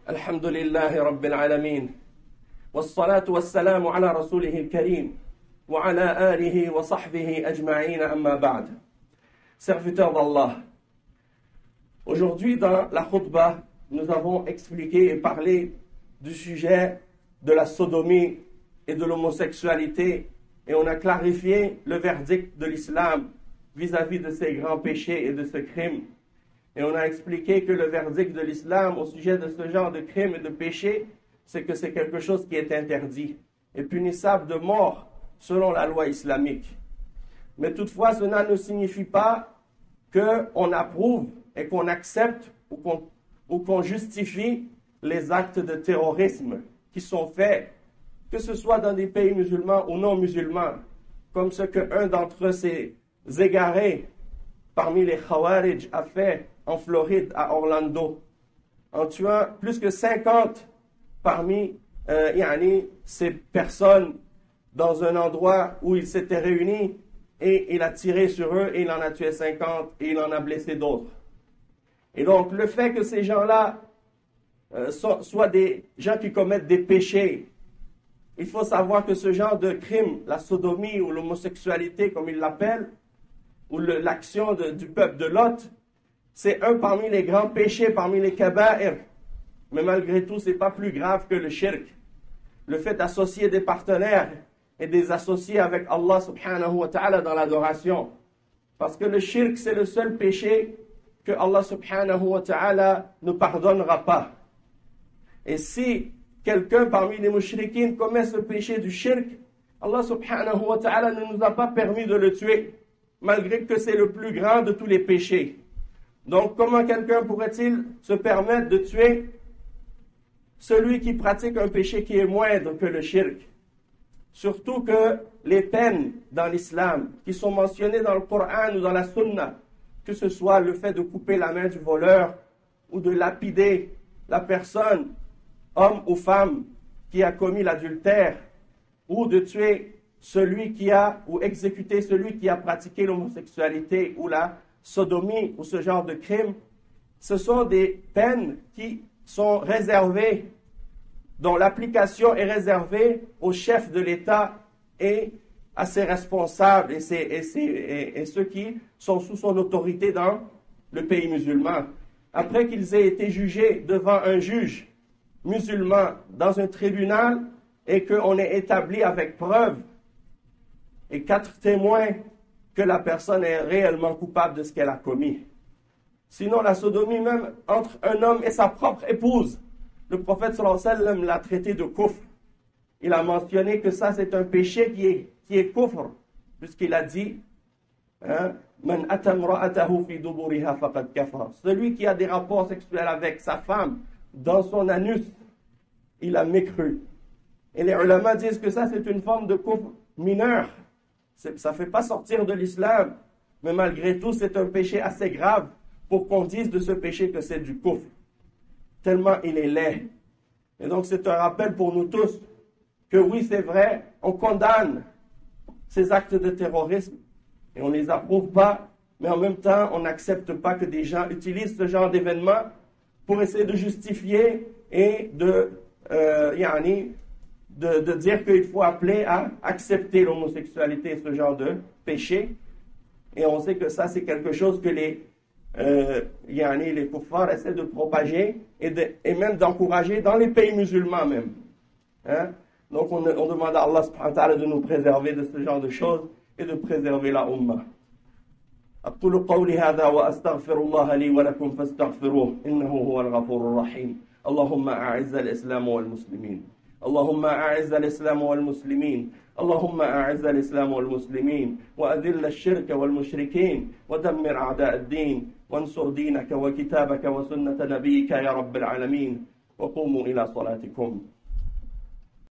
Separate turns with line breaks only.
الحمد لله رب العالمين والصلاة والسلام على رسوله الكريم وعلى آله وصحبه أجمعين أما بعد. Serviteurs d'Allah, aujourd'hui dans la khutbah, nous avons expliqué et parlé du sujet de la sodomie et de l'homosexualité et on a clarifié le verdict de l'islam vis-à-vis de ces grands péchés et de ce crime. Et on a expliqué que le verdict de l'islam au sujet de ce genre de crime et de péché, c'est que c'est quelque chose qui est interdit et punissable de mort selon la loi islamique. Mais toutefois, cela ne signifie pas qu'on approuve et qu'on accepte ou qu'on justifie les actes de terrorisme qui sont faits, que ce soit dans des pays musulmans ou non musulmans, comme ce qu'un d'entre ces égarés parmi les Khawarij a fait en Floride, à Orlando, en tuant plus que 50 parmi ces personnes dans un endroit où ils s'étaient réunis, et il a tiré sur eux et il en a tué 50 et il en a blessé d'autres. Et donc le fait que ces gens-là soient des gens qui commettent des péchés, il faut savoir que ce genre de crime, la sodomie ou l'homosexualité comme ils l'appellent, ou l'action du peuple de Lot, c'est un parmi les grands péchés, parmi les kaba'ir. Mais malgré tout, ce n'est pas plus grave que le shirk. Le fait d'associer des partenaires et des associer avec Allah subhanahu wa ta'ala dans l'adoration. Parce que le shirk, c'est le seul péché que Allah subhanahu wa ta'ala ne pardonnera pas. Et si quelqu'un parmi les mushrikines commet ce péché du shirk, Allah subhanahu wa ta'ala ne nous a pas permis de le tuer, malgré que c'est le plus grand de tous les péchés. Donc, comment quelqu'un pourrait-il se permettre de tuer celui qui pratique un péché qui est moindre que le shirk? Surtout que les peines dans l'islam qui sont mentionnées dans le Coran ou dans la Sunna, que ce soit le fait de couper la main du voleur ou de lapider la personne, homme ou femme, qui a commis l'adultère, ou de tuer celui qui a, ou exécuter celui qui a pratiqué l'homosexualité ou la sodomie ou ce genre de crime, ce sont des peines qui sont réservées, dont l'application est réservée au chef de l'État et à ses responsables et ceux qui sont sous son autorité dans le pays musulman. Après qu'ils aient été jugés devant un juge musulman dans un tribunal et qu'on ait établi avec preuve et 4 témoins que la personne est réellement coupable de ce qu'elle a commis. Sinon, la sodomie même entre un homme et sa propre épouse, le prophète sallallahu alayhi wa sallam l'a traité de kufr. Il a mentionné que ça c'est un péché qui est kufr, puisqu'il a dit Man ata imra'atahu fi duburiha faqad kafara. Celui qui a des rapports sexuels avec sa femme dans son anus, il a mécru. Et les ulama disent que ça c'est une forme de kufr mineur. Ça ne fait pas sortir de l'islam, mais malgré tout, c'est un péché assez grave pour qu'on dise de ce péché que c'est du kufr, tellement il est laid. Et donc, c'est un rappel pour nous tous que oui, c'est vrai, on condamne ces actes de terrorisme et on ne les approuve pas, mais en même temps, on n'accepte pas que des gens utilisent ce genre d'événements pour essayer de justifier et de dire qu'il faut appeler à accepter l'homosexualité et ce genre de péché. Et on sait que ça, c'est quelque chose que les kuffars essaient de propager et même d'encourager dans les pays musulmans même. Donc on demande à Allah subhanahu wa ta'ala de nous préserver de ce genre de choses et de préserver la ummah. أقول قولي هذا وأستغفر الله لي ولكم فاستغفروه إنه هو الغفور الرحيم. اللهم أعز الإسلام والمسلمين. اللهم أعز الإسلام والمسلمين. اللهم أعز الإسلام والمسلمين وأذل الشرك والمشركين ودمر أعداء الدين وانصر دينك وكتابك وسنة نبيك يا رب العالمين وقوموا إلى صلاتكم.